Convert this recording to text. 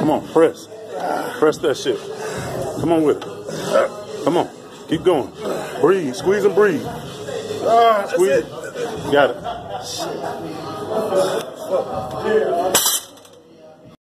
Come on, press. Press that shit. Come on with it. Come on. Keep going. Breathe. Squeeze and breathe. Squeeze. Got it.